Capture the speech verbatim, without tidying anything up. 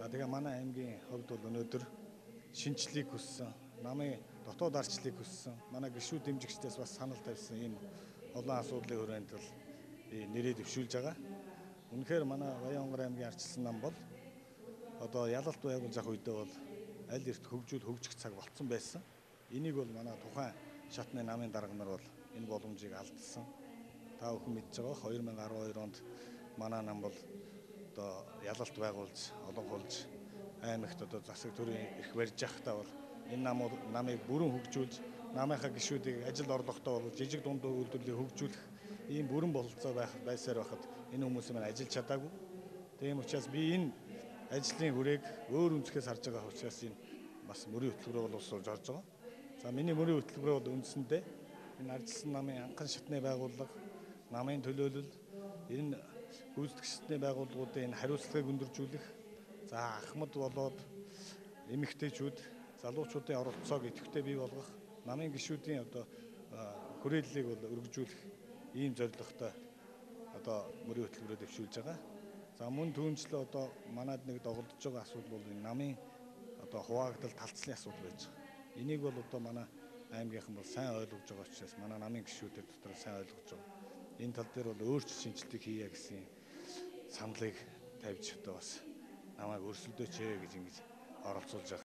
За тэгээ манай аймгийн хувьд бол өнөөдөр шинжлэлийг хүссэн, намын дотоод арчлыг хүссэн, манай гишүүд дэмжигчдээс бас санал тавьсан ийм олон асуудлын хүрээнд бол би нэрээ дэвшүүлж байгаа. Үнэхээр манай Баянгар аймгийн арчилсан нам бол одоо ялалт байгуулж авах үедээ бол аль эрт хөгжүүл хөгжих цаг болцсон байсан. Энийг бол манай тухайн шатны намын дарга нар бол энэ боломжийг алдсан. Та бүхэн мэдж байгаа хоёр мянган арван хоёр онд манай нам бол одоо ялалт байгуулж, олонхолж аймагт одоо засаг төрийн эрх барьж явахдаа бол энэ намууд намыг бүрэн хөгжүүлж, намынхаа гишүүдийг ажил орлоготой бол жижиг дундуу үйлдвэрлэлийг хөгжүүлэх ийм бүрэн бололцоо байх байсаар байхад энэ хүмүүс маань ажиллаж чадаагүй. Тийм учраас би энэ ажлын хүрээг өөр өнцгөөс харж байгаа учраас энэ бас мөрийн хөтөлбөрөөр боловсруулж орж байгаа. За миний мөрийн хөтөлбөрөө бол үндсэндээ энэ арчилсан намын анхан шатны байгууллага, намын төлөөлөл, энэ гүйцэтгэгчдийн байгууллагуудын энэ хариуцлагыг өндөржүүлэх, за ахмад болоод эмэгтэйчүүд, залуучуудын оролцоог идэвхтэй бий болгох, намын гишүүдийн одоо хүрээллийг бол өргөжүүлэх ийм зорилготой одоо мөрийн хөтөлбөрөөр дэвшүүлж байгаа. За мөн түүнчлээ одоо манад нэг доголдож байгаа асуудал бол энэ намын одоо хуваагдал талцлын асуудал байж байгаа. Энийг бол одоо манай аймгийнхан бол сайн ойлгож байгаа учраас манай намын гишүүдээр дотор сайн ойлгож байгаа. Энэ тал дээр бол өөрчлөлт шинжилтийг хийе гэсэн саналыг тавьж одоо бас намайг өрсөлдөөч ээ гэж ингэж оролцуулж байгаа.